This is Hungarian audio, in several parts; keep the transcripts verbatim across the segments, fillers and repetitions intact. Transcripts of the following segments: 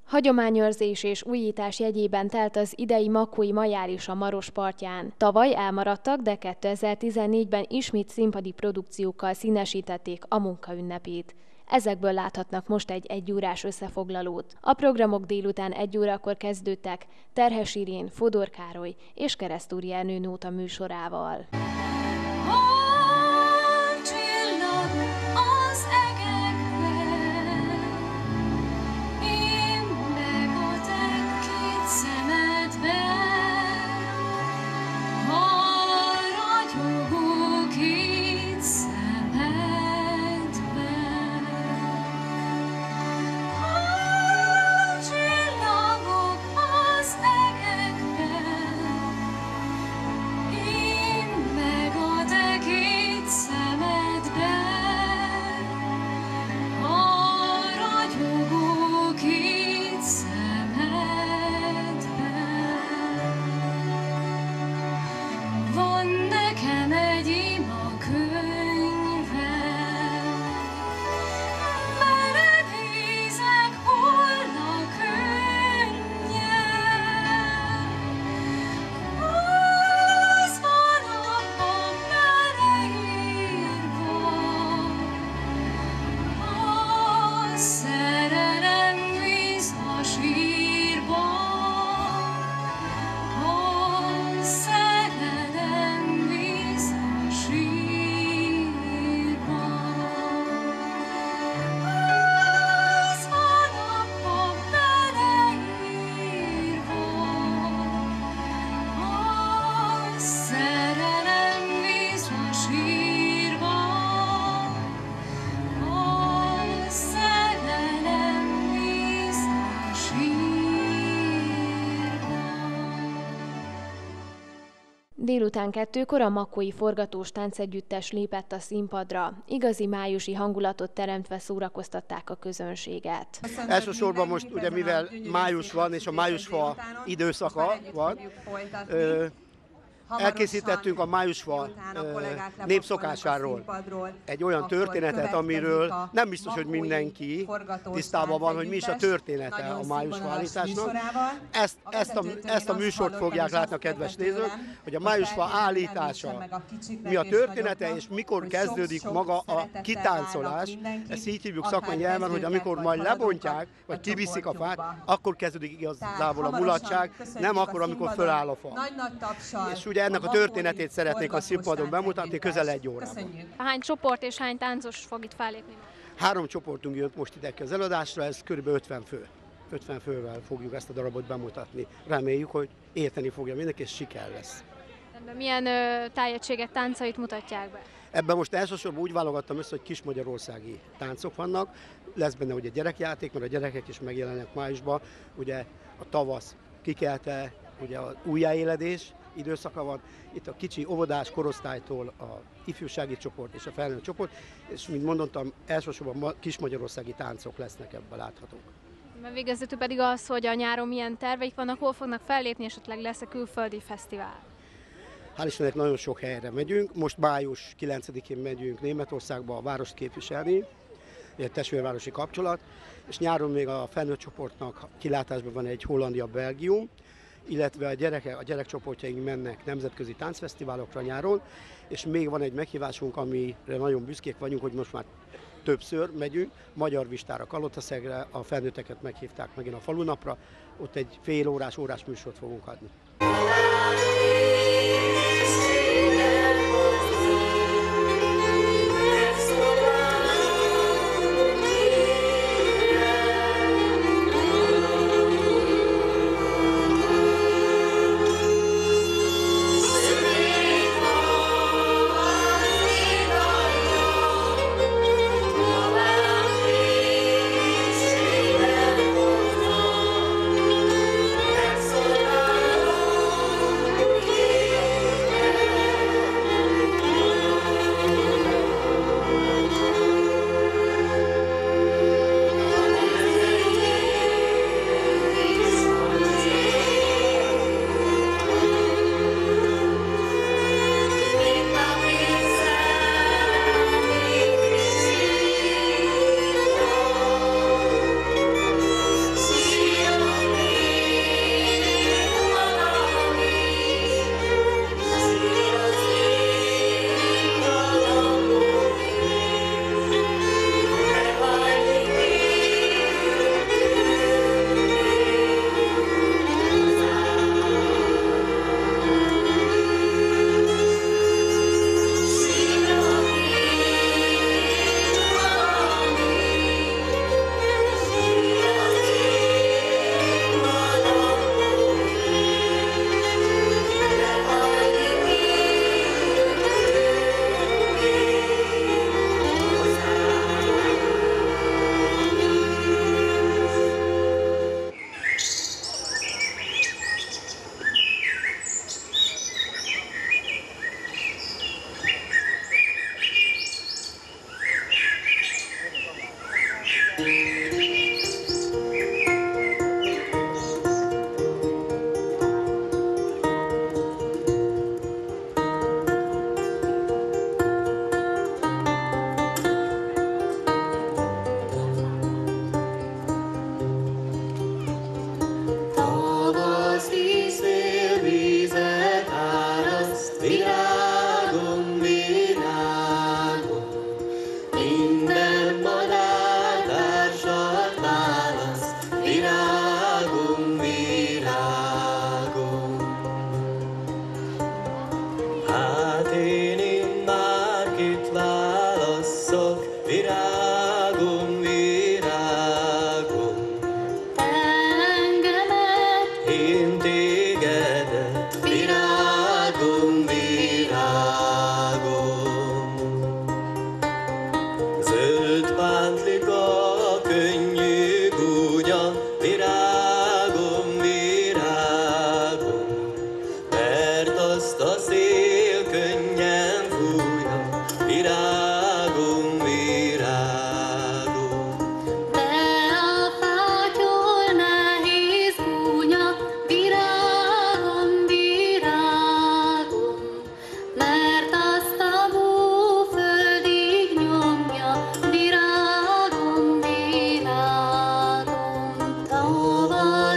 Hagyományőrzés és újítás jegyében telt az idei makói Majáris a Maros partján. Tavaly elmaradtak, de kétezer-tizennégyben ismét színpadi produkciókkal színesítették a munkaünnepét. Ezekből láthatnak most egy egyórás összefoglalót. A programok délután egy órakor kezdődtek Terhes Irén, Fodor Károly és Keresztúri Ernő nóta műsorával. Délután kettőkor a makói forgatós táncegyüttes lépett a színpadra. Igazi májusi hangulatot teremtve szórakoztatták a közönséget. Elsősorban most ugye mivel május van és a májusfa időszaka van, ö, elkészítettünk a májusfa népszokásáról egy olyan történetet, amiről nem biztos, hogy mindenki tisztában van, hogy mi is a története a májusfa állításnak. Ezt, ezt, a, ezt a műsort fogják látni a kedves nézők, hogy a májusfa állítása mi a története, és mikor kezdődik maga a kitáncolás. Ezt így hívjuk szakmai nyelven, hogy amikor majd lebontják, vagy kiviszik a fát, akkor kezdődik igazából a mulatság, nem akkor, amikor föláll a fa. És ugye ennek a történetét szeretnék a színpadon bemutatni közel egy órában. Hány csoport és hány táncos fog itt fellépni? Három csoportunk jött most ide az előadásra, ez kb. ötven fő. ötven fővel fogjuk ezt a darabot bemutatni. Reméljük, hogy érteni fogja mindenki, és siker lesz. Milyen ö, tájegységek táncait mutatják be? Ebben most elsősorban úgy válogattam össze, hogy kis magyarországi táncok vannak. Lesz benne ugye gyerekjáték, mert a gyerekek is megjelennek májusban. Ugye a tavasz kikelte, ugye az újjáéledés időszaka van. Itt a kicsi óvodás korosztálytól a ifjúsági csoport és a felnőtt csoport, és mint mondottam, elsősorban kis magyarországi táncok lesznek ebben láthatók. Végezetül pedig az, hogy a nyáron milyen terveik vannak, hol fognak fellépni, esetleg lesz-e külföldi fesztivál? Hál' Istennek nagyon sok helyre megyünk. Most május kilencedikén megyünk Németországba a várost képviselni, egy testvérvárosi kapcsolat, és nyáron még a felnőtt csoportnak kilátásban van egy Hollandia-Belgium, illetve a, gyereke, a gyerekcsoportjaink mennek nemzetközi táncfesztiválokra nyáron, és még van egy meghívásunk, amire nagyon büszkék vagyunk, hogy most már többször megyünk, Magyar Vistára, Kalotaszegre, a felnőtteket meghívták megint a falunapra, ott egy fél órás, órás műsort fogunk adni.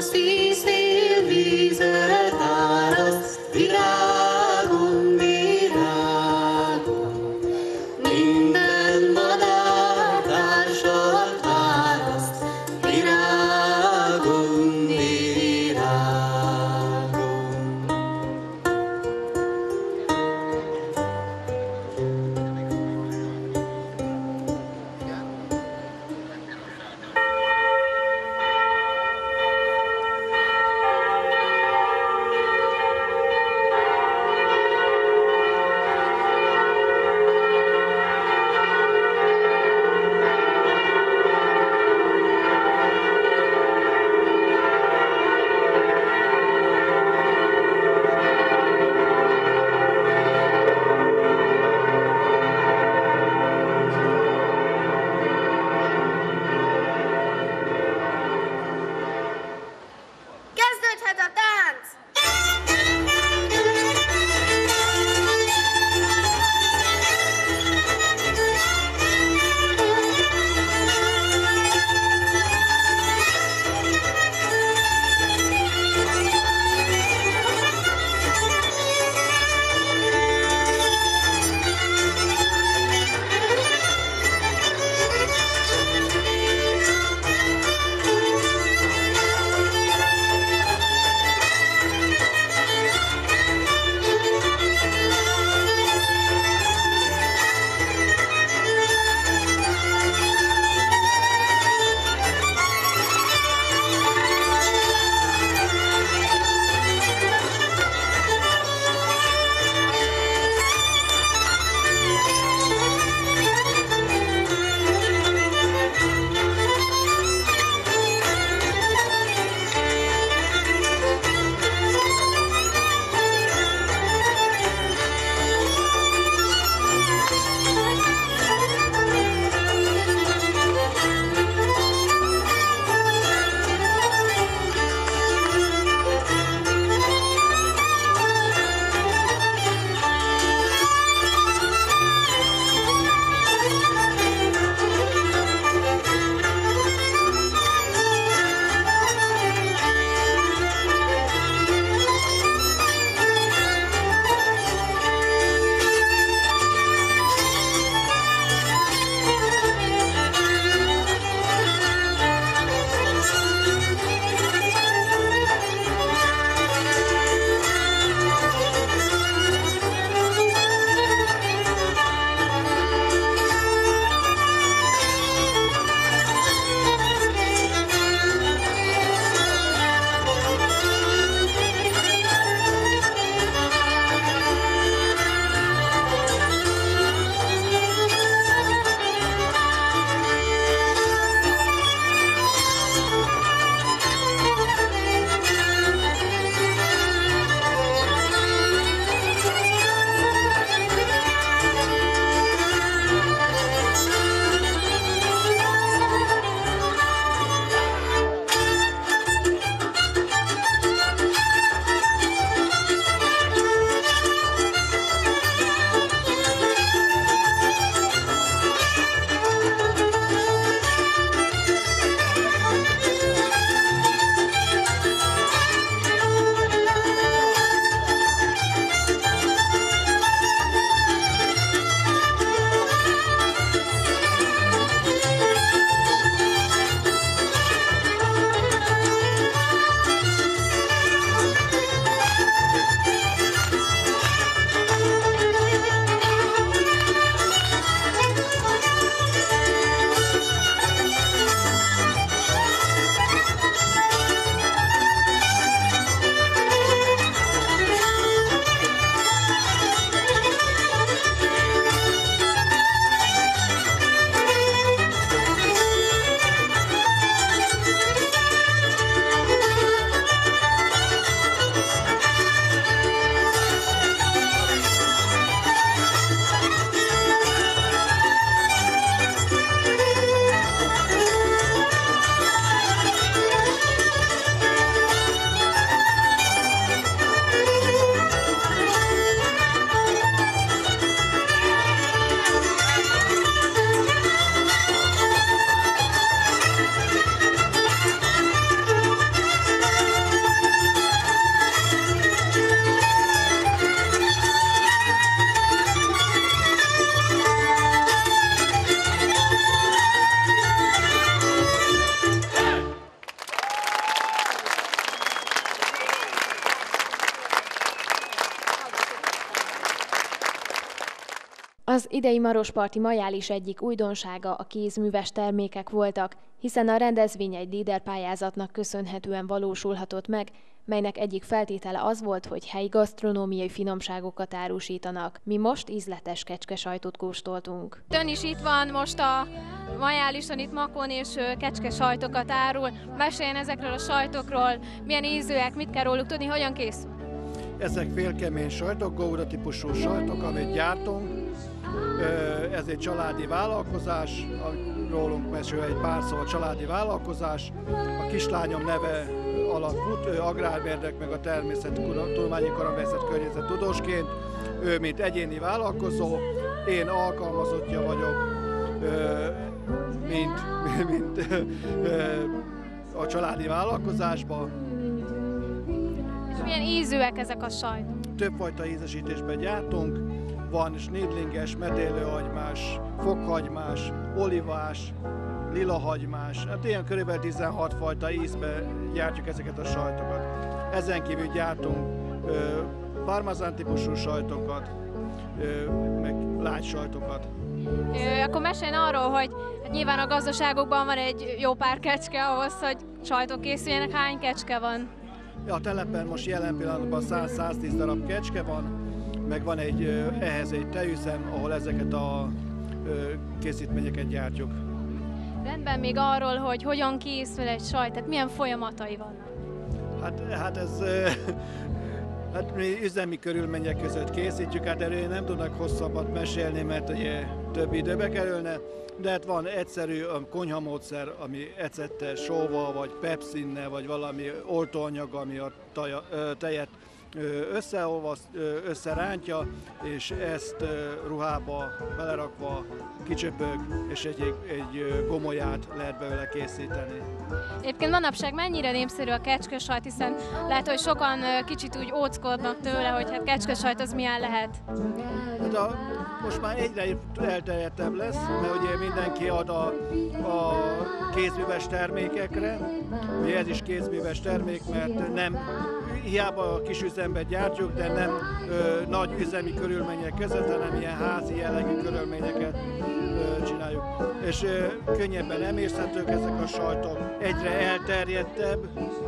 Tavaszi szél vízet áraszt, virágom, virágom. Minden madár társat áraszt, virágom, virágom. Az idei marosparti majális egyik újdonsága a kézműves termékek voltak, hiszen a rendezvény egy líderpályázatnak köszönhetően valósulhatott meg, melynek egyik feltétele az volt, hogy helyi gasztronómiai finomságokat árusítanak. Mi most ízletes kecskesajtot kóstoltunk. Ön is itt van most a majálison, itt makón és kecskesajtokat árul. Meséljen ezekről a sajtokról, milyen ízűek, mit kell róluk tudni, hogyan készül? Ezek félkemény sajtok, Gouda típusú sajtok, amit gyártunk. Ez egy családi vállalkozás, rólunk mesél egy pár szó, a családi vállalkozás. A kislányom neve alatt fut, ő agrármérnök, meg a természettudományi karaművészet környezettudósként. Ő mint egyéni vállalkozó, én alkalmazottja vagyok, mint, mint a családi vállalkozásban. És milyen ízűek ezek a sajtok? Többfajta ízesítésben gyártunk. Van snidlinges, medélőhagymás, fokhagymás, olivás, lilahagymás, hát ilyen körülbelül tizenhat fajta ízbe gyártjuk ezeket a sajtokat. Ezen kívül gyártunk ö, parmazán típusú sajtokat, ö, meg lágy sajtokat. Ö, akkor meséljen arról, hogy hát nyilván a gazdaságokban van egy jó pár kecske ahhoz, hogy sajtok készüljenek. Hány kecske van? A telepen most jelen pillanatban száz-száztíz darab kecske van, meg van egy, ehhez egy tejüzem, ahol ezeket a készítményeket gyártjuk. Rendben, még arról, hogy hogyan készül egy sajt, tehát milyen folyamatai vannak? Hát, hát ez hát mi üzemi körülmények között készítjük, hát erről nem tudnak hosszabbat mesélni, mert ugye több időbe kerülne, de hát van egyszerű konyhamódszer, ami ecettel, sóval, vagy pepsinnel, vagy valami oltóanyag, ami a taja, tejet összeolvaszt, összerántja, és ezt ruhába belerakva kicsöpög, és egy, egy gomolyát lehet belőle készíteni. Egyébként manapság mennyire népszerű a kecskesajt, hiszen lehet, hogy sokan kicsit úgy óckodnak tőle, hogy hát kecskesajt az milyen lehet? Hát a, most már egyre elterjedtebb lesz, mert ugye mindenki ad a, a kézműves termékekre, ugye ez is kézműves termék, mert nem hiába a kis üzemben gyártjuk, de nem ö, nagy üzemi körülmények között, hanem ilyen házi jellegű körülményeket ö, csináljuk. És ö, könnyebben emészthetők ezek a sajtok, egyre elterjedtebb.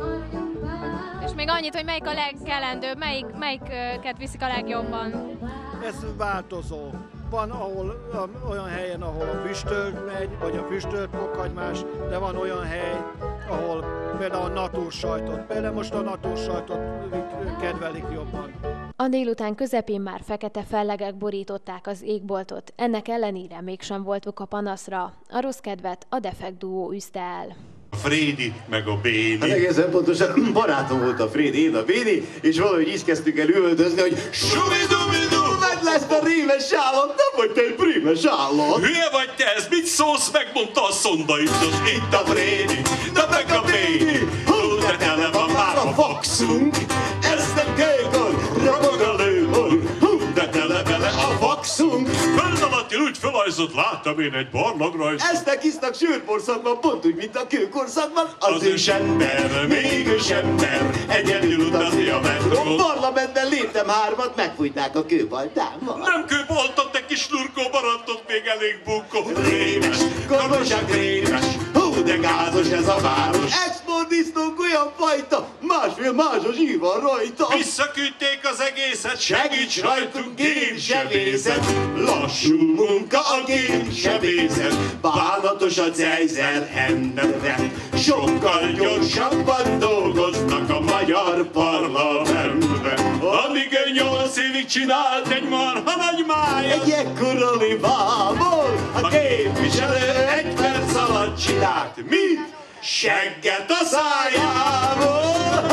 És még annyit, hogy melyik a legkelendőbb, melyik, melyiket viszik a legjobban? Ez változó. Van ahol, olyan helyen, ahol a füstölt megy, vagy a füstölt fokhagymás, de van olyan hely, ahol például a natúrsajtot. Például most a natúrsajtot kedvelik jobban. A délután közepén már fekete fellegek borították az égboltot, ennek ellenére mégsem volt ok a panaszra. A rossz kedvet a Defekt duó üzte el. A Frédi meg a Béni. Hát egészen pontosan barátom volt a Frédi, én a Béni, és valahogy így kezdtük el üvöltözni, hogy Subidubidu, vedd le ezt a rémes állat, nem vagy te egy prímes állat. Hülye vagy te, ez mit szólsz, megmondta a szonda biztos. Itt a Frédi, de meg a Béni, hú, de tele van már a faxunk. Ezt nem kékon, rabog a lőhol, hú, de tele vele a faxunk. Föld alattil úgy felajzott, láttam én egy barlangrajzt. Eztek isznak sűrborszakban, pont úgy, mint a kőkorszakban. Az ős ember, még ős ember, egyedül utazni a metrón. Parlamentben léptem hármat, megfújták a kőbaltámmal. Nem kőboltot, te kis lurkó barantot, még elég bunkó. Rémes, kormosság rémes, hú, de gázos ez a város. Exportdisztónk olyan fajta, másfél mázsos ív van rajta. Visszaküldték az egészet, Segíts rajtunk, génsebészet, lassú munka a génsebészet, bánatos a cejzer emberre, sokkal gyorsabban dolgoznak a magyar parlamentben. Amíg egy nyolc évig csinált egy marha nagy májat, Egy ekkora libából a képviselő egy perc alatt csinált mit? Segget a szájából!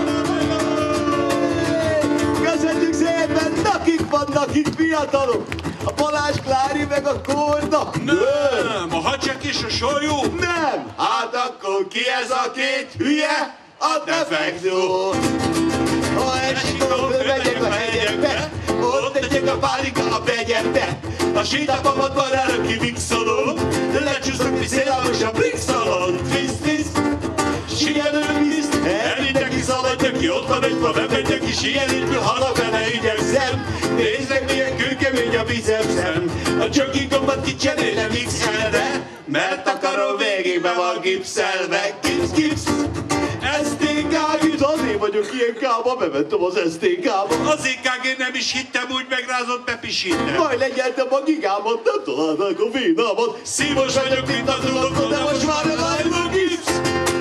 Köszönjük szépen, nakik vannak itt fiatalok! A Balázs Klári meg a Korda! nem, a hacsek és a solyú. Nem! Hát akkor ki ez a két hülye? A Defektó! Ha esik, akkor megyek a hegyekbe, ott tegyek a pálika a begyembe. A sétálpamatban elő kivixolom, lecsúszok, mi szélálmos a brixalon. Tvisz, tvisz, sielő víz, elvitek is szaladjak ki, ott van egy fa, bemegyek is, sielésből halak vele igyekszem. Nézd meg, milyen kőkemény a bicepszem, A csöki gombot kicserélem iksz el-re, mert akarom végig be van gipszelve. Gipsz, gipsz, es té ká, azért vagyok ilyen kába, bementem az es té kába. Az é ká gé nem is hittem, úgy megrázott bepisítem. Majd legyeltem a gigámat, nem találták a vénámat. Szívos vagyok, mint a tudok, de most már a gipsz.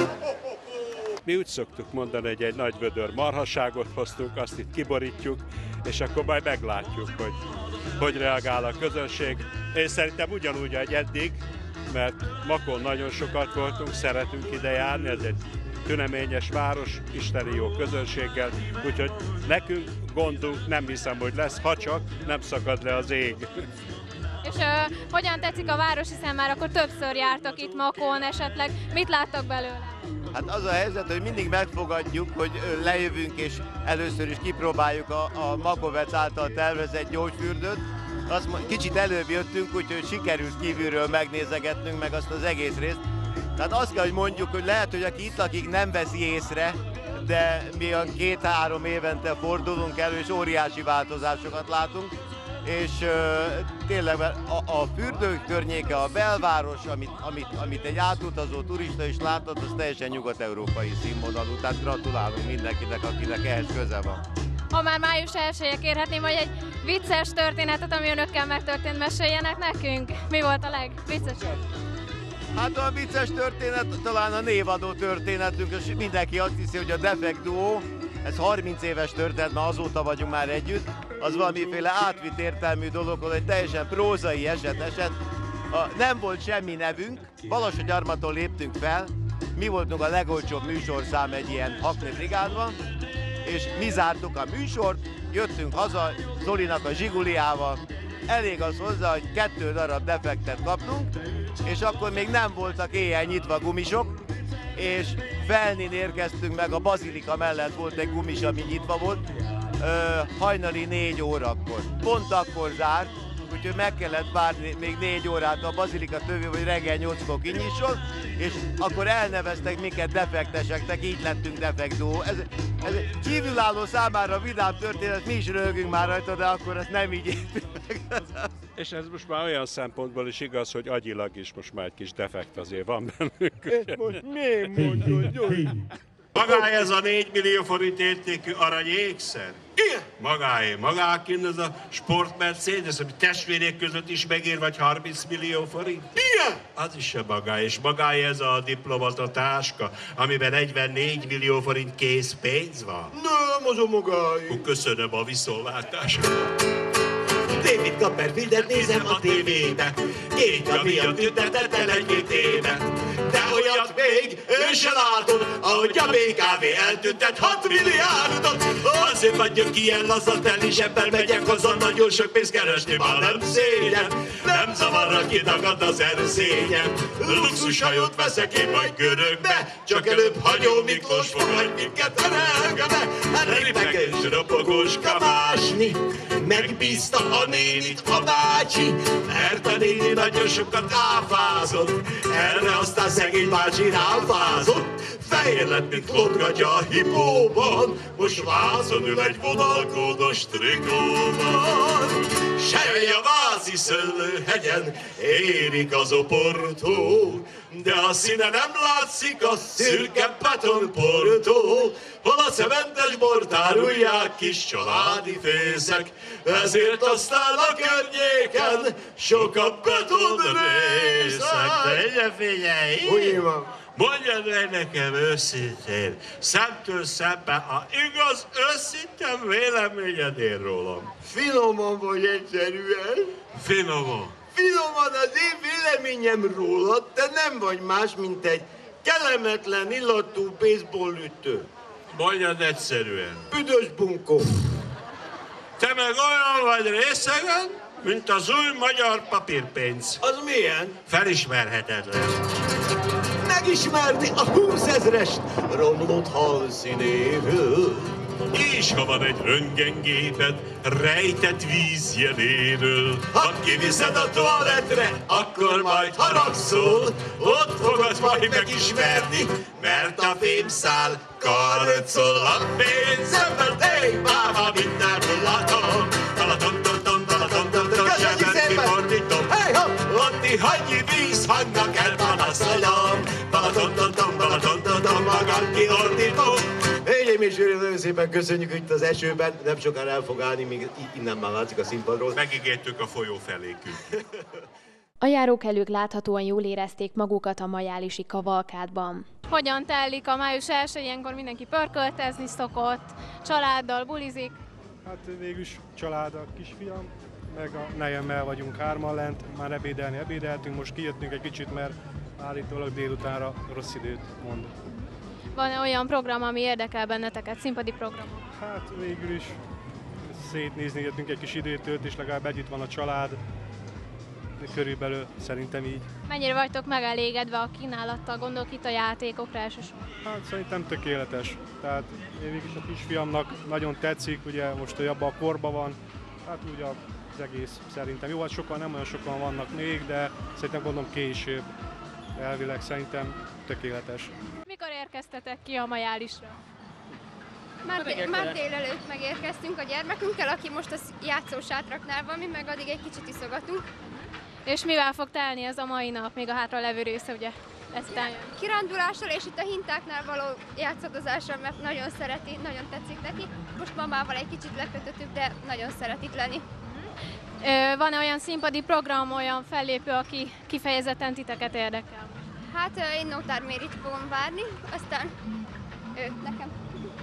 Mi úgy szoktuk mondani, hogy egy nagy vödör marhaságot hoztunk, azt itt kiborítjuk, és akkor majd meglátjuk, hogy hogy reagál a közönség. Én szerintem ugyanúgy, hogy eddig, mert Makón nagyon sokat voltunk, szeretünk ide járni, ez egy tüneményes város, isteni jó közönséggel, úgyhogy nekünk gondunk nem hiszem, hogy lesz, ha csak nem szakad le az ég. És uh, hogyan tetszik a város, hiszen már akkor többször jártak itt Makón esetleg, mit láttak belőle? Hát az a helyzet, hogy mindig megfogadjuk, hogy lejövünk és először is kipróbáljuk a, a Makovec által tervezett gyógyfürdőt. Azt kicsit előbb jöttünk, úgyhogy sikerült kívülről megnézegetnünk meg azt az egész részt. Tehát azt kell, hogy mondjuk, hogy lehet, hogy aki itt lakik nem veszi észre, de mi a két-három évente fordulunk elő, és óriási változásokat látunk. És uh, tényleg a, a fürdők környéke, a belváros, amit, amit, amit egy átutazó turista is látott, az teljesen nyugat-európai színvonalú. Tehát gratulálunk mindenkinek, akinek ehhez köze van. Ha már május elsője, kérhetném, hogy egy vicces történetet, ami önökkel megtörtént, meséljenek nekünk. Mi volt a legviccesebb? Hát a vicces történet talán a névadó történetünk, és mindenki azt hiszi, hogy a Defekt Duo, ez harminc éves történet, mert azóta vagyunk már együtt, az valamiféle átvitt értelmű dolog, hogy egy teljesen prózai eset eset. A, nem volt semmi nevünk, Balassagyarmaton léptünk fel, mi voltunk a legolcsóbb műsorszám egy ilyen Hackney brigádban, és mi zártuk a műsort, jöttünk haza Zolinak a Zsiguliával, elég az hozzá, hogy kettő darab defektet kaptunk, és akkor még nem voltak éjjel nyitva gumisok, és Felnén érkeztünk meg, a Bazilika mellett volt egy gumis, ami nyitva volt, hajnali négy órakor. Pont akkor zárt, úgyhogy meg kellett várni még négy órát a Bazilika tövé, hogy reggel nyolckor kinyisson, és akkor elneveztek minket defekteseknek, így lettünk Defekt Duo. Ez, ez kívülálló számára vidám történet, mi is röhögünk már rajta, de akkor ezt nem így értünk meg. És ez most már olyan szempontból is igaz, hogy agyilag is most már egy kis defekt azért van bennünk. Ezt most miért mondod? Magáé ez a négy millió forint értékű arany ékszer? Igen. Magáé, magáként ez a Sport Mercedes, ami testvérek között is megér vagy harminc millió forint? Igen. Az is a magáé, és magáé ez a diplomata táska, amiben negyvennégy millió forint készpénz van? Nem, az a magáé. Köszönöm a viszontlátásra. David Copperfieldet nézem a tévébe, két miatt tüntetett el egy-két éve. De olyat még ő se látott, ahogy a bé ká vé eltüntet hat milliárdot. Azért vagyok ilyen laza, teli zsebbel megyek haza, nagyon sok pénzt keresni már nem szégyen. Nem zavar, aki dagad az erszényem. Luxushajót veszek én majd Görögbe, csak előbb Hagyó Miklós fogadj minket a Rögbe. Ripek és ropogóska másni, megbízta a nénit a bácsi, mert a néni nagyon sokat áfázott, erre aztán szegény bácsi ráfázott. Fehér lett, mint klotgatja a hipóban, most vázon ül egy vonalkódos trikóban. Sej a vázi szőlőhegyen érik az oportó, de a színe nem látszik, a szürke betonportó. Hol a cementes bort árulják kis családi fészek, ezért aztán a környéken sok a betonrészek. Figyelj, figyelj! Mondjad meg nekem őszintén, szemtől szembe a igaz, őszintén véleményed én rólam. Finoman vagy egyszerűen. Finoman. Finoman az én véleményem rólad, te nem vagy más, mint egy kellemetlen illatú baseballütő. Mondjad egyszerűen. Büdös bunkó. Te meg olyan vagy részegen, mint az új magyar papírpénz. Az milyen? Felismerhetetlen. Megismerni a húszezrest romlott halszínéről. És ha van egy röntgengéped rejtett vízjeléről, ha kiviszed a toaletre, akkor majd haragszol, ott fogod majd megismerni, mert a fémszál karcol a pénzemben, hey, bába, mindenhol látom. Talaton, talaton, talaton, talaton, talaton, és Győri, nagyon szépen köszönjük, hogy itt az esőben, nem sokára el fog állni, még innen már látszik a színpadról. Megígértük a folyó felé küld. A járókelők láthatóan jól érezték magukat a majálisi kavalkádban. Hogyan telik a május első, ilyenkor mindenki pörköltezni szokott, családdal bulizik? Hát végülis család, a kisfiam, meg a nejemmel vagyunk hárman lent, már ebédelni ebédeltünk, most kijöttünk egy kicsit, mert állítólag délutánra rossz időt mond. Van-e olyan program, ami érdekel benneteket, színpadi program? Hát végül is szétnézni jöttünk egy kis időtölt, és legalább együtt van a család, körülbelül szerintem így. Mennyire vagytok megelégedve a kínálattal, gondolok itt a játékokra elsősorban? Hát szerintem tökéletes. Tehát én végig a kisfiamnak nagyon tetszik, ugye most hogy abban a korban van, hát úgy az egész szerintem jó, hát sokan, nem olyan sokan vannak még, de szerintem gondolom később, elvileg szerintem tökéletes. Mikor érkeztetek ki a majálisra? Már, dé- már délelőtt megérkeztünk a gyermekünkkel, aki most a játszósátraknál van, mi meg addig egy kicsit iszogatunk. És mivel fog telni ez a mai nap, még a hátra levő része, ugye? Ezt eljön. Kirándulással és itt a hintáknál való játszadozással, mert nagyon szereti, nagyon tetszik neki. Most mamával egy kicsit lekötöttük, de nagyon szeret itt lenni. Van-e olyan színpadi program, olyan fellépő, aki kifejezetten titeket érdekel? Hát én Nótár Mérit fogom várni, aztán ő nekem.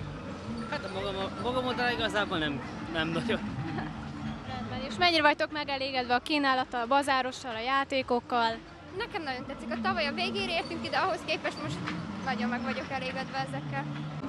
Hát a magam, magamodra igazából nem, nem nagyon. Rendben, és mennyire vagytok megelégedve a kínálattal, a bazárossal, a játékokkal? Nekem nagyon tetszik. A tavaly a végére értünk ide, ahhoz képest most nagyon meg vagyok elégedve ezekkel.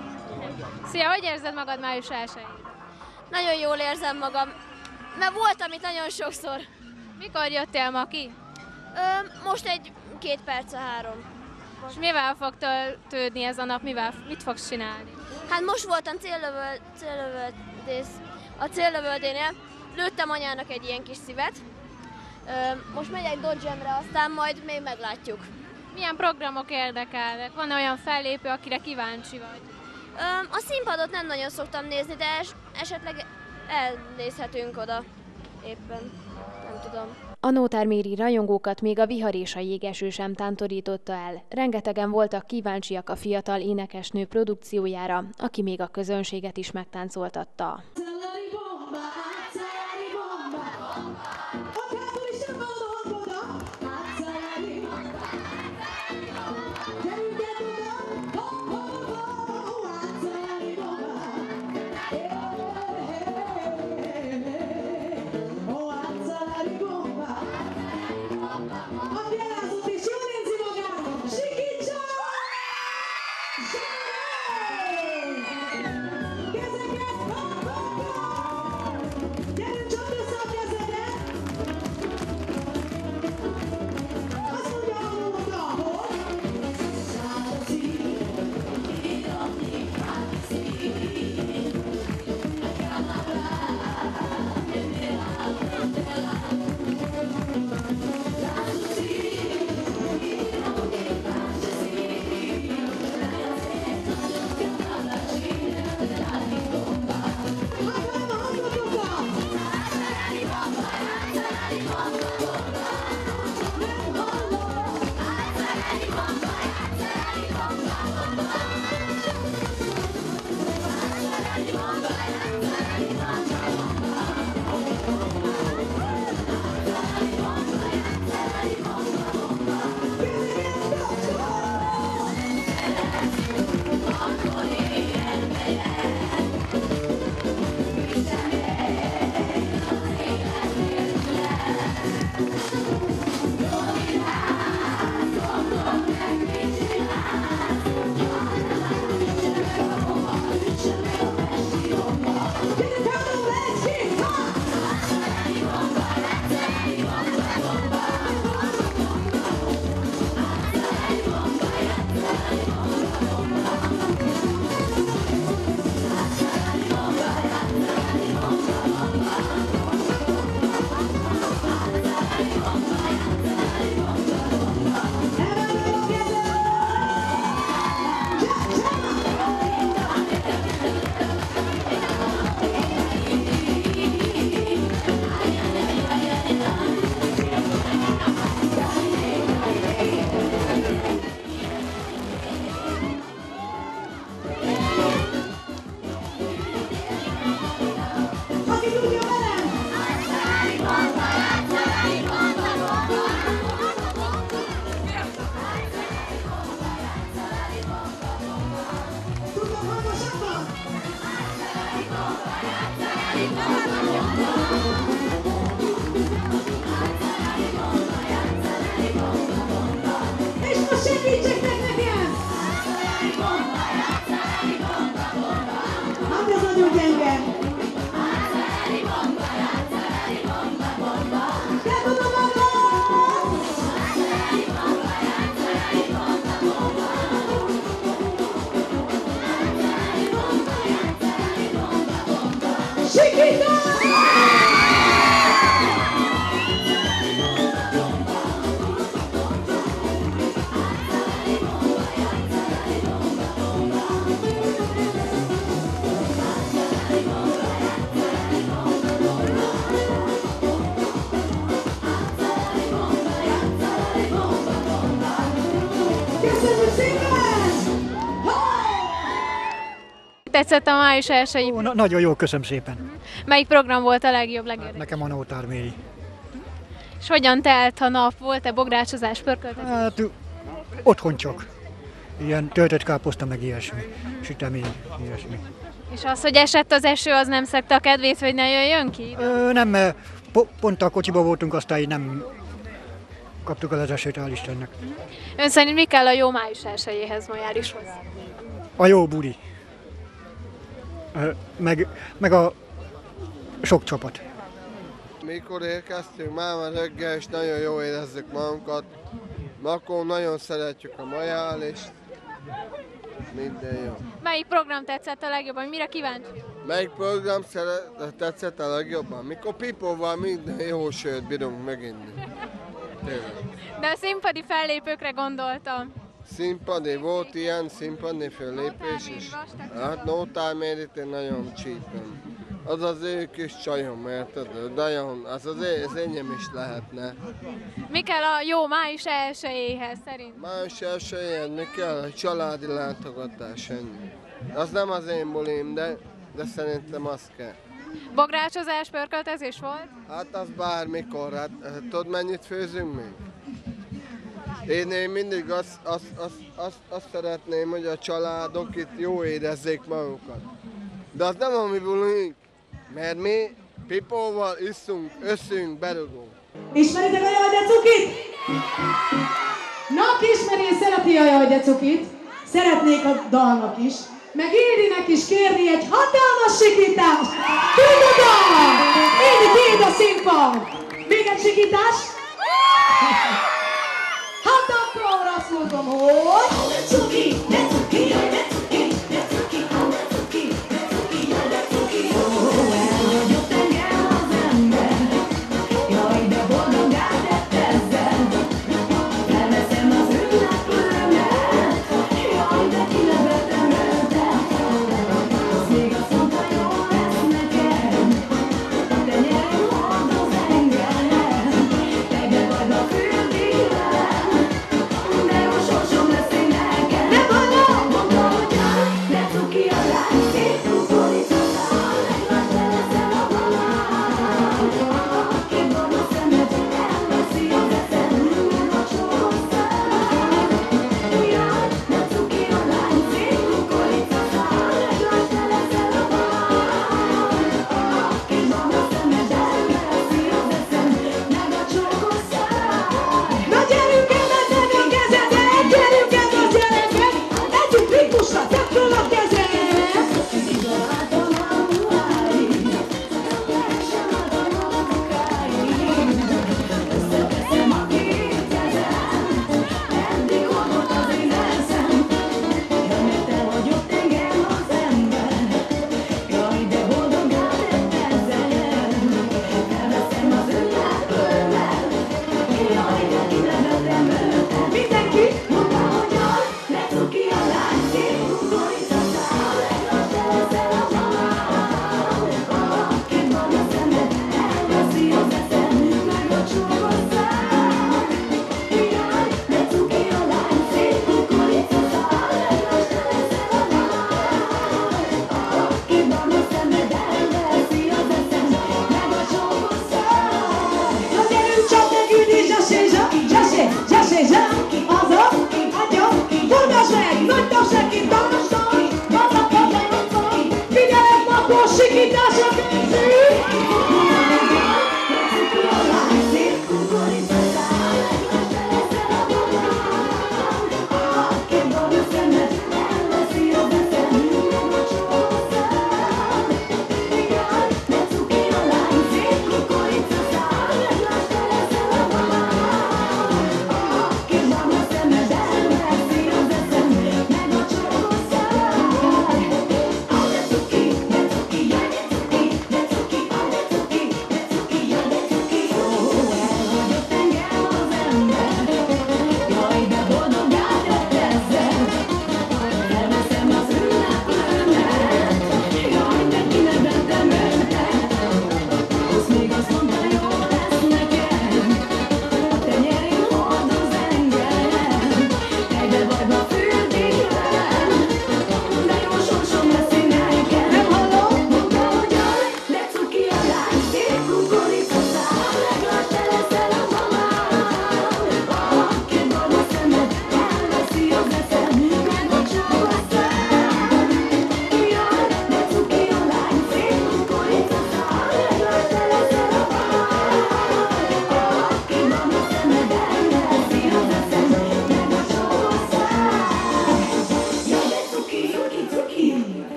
Szia, hogy érzed magad május elsején? Nagyon jól érzem magam, mert voltam itt nagyon sokszor. Mikor jöttél ma ki? Ö, most egy két perc a három. És mivel fog töltődni ez a nap, mivel, mit fogsz csinálni? Hát most voltam céllövöld, céllövöldész, a céllövöldénél, lőttem anyának egy ilyen kis szívet. Ö, most megyek Dodge-emre, aztán majd még meglátjuk. Milyen programok érdekelnek? Van olyan fellépő, akire kíváncsi vagy? Ö, a színpadot nem nagyon szoktam nézni, de es- esetleg elnézhetünk oda éppen, nem tudom. A Nótár Méri rajongókat még a vihar és a jégeső sem tántorította el. Rengetegen voltak kíváncsiak a fiatal énekesnő produkciójára, aki még a közönséget is megtáncoltatta. És most segítsetek nekem! Hát ez nagyon gyenge! Bebudom magam! Sikita! Köszönjük szépen! Tetszett a május elsői? Ó, na, nagyon jó, köszönöm szépen. Melyik program volt a legjobb, legérdekesebb? Nekem a Nótárméri. És hogyan telt a nap? Volt-e bográcsozás, pörköltetés? Hát otthon csak. Ilyen töltött káposzta, meg ilyesmi. Sütemény, ilyesmi. És az, hogy esett az eső, az nem szegte a kedvét, hogy ne jöjjön ki? Ö, nem, mert po- pont a kocsiba voltunk, aztán így nem kaptuk el az esőt, hál' Istennek. Ön szerint mi kell a jó május elsőjéhez, Majárishoz? A jó buli. Ö, meg, meg a sok csapat. Mikor érkeztünk, máma reggel, és nagyon jól érezzük magunkat. Akkor nagyon szeretjük a Majálist. Minden jó. Melyik program tetszett a legjobban? Mire kíváncsi? Melyik program szeret, tetszett a legjobban? Mikor Pipóval minden jó sört bírunk meginni. Tényleg. De a színpadi fellépőkre gondoltam. Színpadi, volt ilyen színpadi fellépés is. Hát Nótármérit én nagyon csípem. Az az ő kis csajom, érted? Nagyon, az az, az enyém is lehetne. Mi kell a jó május elsőjéhez szerint? Május elsőjén mi kell? A családi látogatás, ennyi. Az nem az én bulim, de, de szerintem az kell. Bográcsozás, pörköltezés volt? Hát az bármikor, hát tudod mennyit főzünk még? Én, én mindig azt, azt, azt, azt, azt szeretném, hogy a családok itt jó érezzék magukat. De az nem a mi bulink, mert mi Pipóval iszunk, összünk, berugunk. Ismeritek a Jaj, de cukit? Na, aki ismeri és szereti a Jaj, de cukit, szeretnék a dalnak is, meg Ildinek is kérni egy hatalmas sikítást! Küld oda! Ildi, tiéd a színpad! Még egy sikítás? Hát akkor azt mondom, hogy... De cuki, de cuki, jaj, de cuki, de cuki, de cuki, de cuki, jaj, de cuki. Ó, elhagyott engem az ember, jaj, de boldogá tett ezzel. Felveszem az ünneplőmet, jaj, de kinevetem őtet. Az még azt mondta, jó lesz nekem, te nyerem hordoz engem. Tegye vagy a fürdik velem, de a sorsom lesz én nekem. Nem hagyom! Mondta, hogy jaj, de cuki a lány, szép kukoricotál, leglágy te leszel a halál. Aki van a szemed, elveszi az eszed, nem a csókosszál. Jaj, de cuki a lány, szép kukoricotál, leglágy te leszel a halál. Aki van a szemed, elveszi az eszed, meg a csókosszál. Na gyerünk ebbe, tedd a kezedet, gyerünk ebbe, gyerekek, együtt ritmusra, tedd föl a kezed. Összeteszem a két kezem, eddig volt az én eszem. Jaj, mert te vagy ott engem az ember, jaj, de boldogá tett ezzel. Elveszem az ünneplőmet, jaj, de kinevetem őtet. Mindenki mondta, hogy jaj, de cuki a lány, szép kukoricotál, leglagy te leszel a halál. Aki van a szemed, elveszi az eszed, meg a csókosszál. Jaj, de cuki a lány, szép kukoricotál, leglagy te leszel a halál. Aki van a szemed, elveszi az eszed, meg a csókosszál. Na gyerünk csak nekünk is, zsasé, zsasé, zsasé, zsá, azok, adjon, forgass meg, nagy tapsák itt a noston, vannak a tegnapon, figyelek, akkor sikításra készül.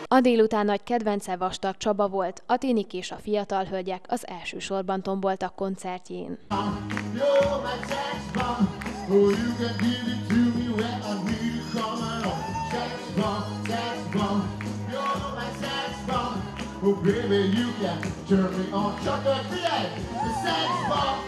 A délután nagy kedvence Vastag Csaba volt, a ténik és a fiatal hölgyek az elsősorban tomboltak koncertjén. Oh baby, you can turn me on. Chuck it, figyelj! The sex bomb.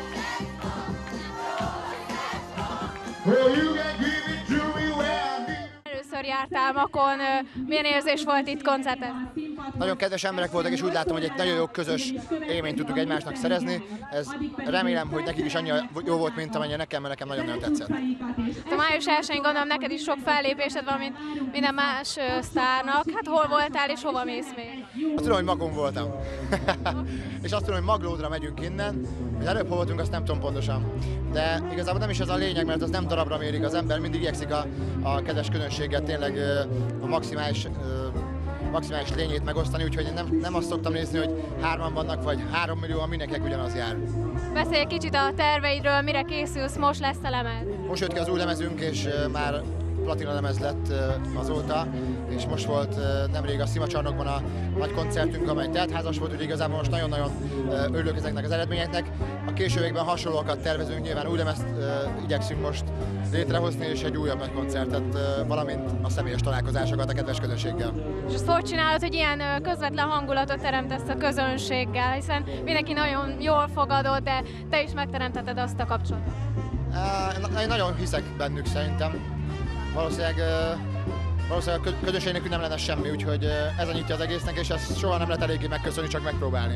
Oh, you can give it to me where I need. Először jártál Makon, milyen érzés volt itt koncerten? Nagyon kedves emberek voltak, és úgy látom, hogy egy nagyon jó közös élményt tudtuk egymásnak szerezni. Ez remélem, hogy nekik is annyira jó volt, mint amennyire nekem, mert nekem nagyon-nagyon tetszett. A május elsején gondolom neked is sok fellépésed van, mint minden más sztárnak. Hát hol voltál és hova mész még? Azt tudom, hogy Makon voltam. És azt tudom, hogy Maglódra megyünk innen. Hogy előbb hol voltunk, azt nem tudom pontosan. De igazából nem is ez a lényeg, mert az nem darabra mérik az ember, mindig igyekszik a, a kedves közönséggel tényleg a maximális maximális lényét megosztani, úgyhogy nem, nem azt szoktam nézni, hogy hárman vannak, vagy három millióan, mindenkinek ugyanaz jár. Beszélj kicsit a terveidről, mire készülsz, most lesz a lemez? Most jött ki az új lemezünk, és már platina lemez lett azóta, és most volt nemrég a Szimacsarnokban a nagy koncertünk, amely teltházas volt, úgyhogy igazából most nagyon-nagyon örülök ezeknek az eredményeknek. A későbbiekben hasonlókat tervezünk, nyilván új lemezt igyekszünk most létrehozni, és egy újabb nagy koncertet, valamint a személyes találkozásokat a kedves közönséggel. És azt hogy csinálod, hogy ilyen közvetlen hangulatot teremtesz a közönséggel, hiszen mindenki nagyon jól fogadott, de te is megteremtetted azt a kapcsolatot? Én nagyon hiszek bennük szerintem. Valószínűleg, valószínűleg a közönség nélkül nem lenne semmi, úgyhogy ez a nyitja az egésznek, és ezt soha nem lehet eléggé megköszönni, csak megpróbálni.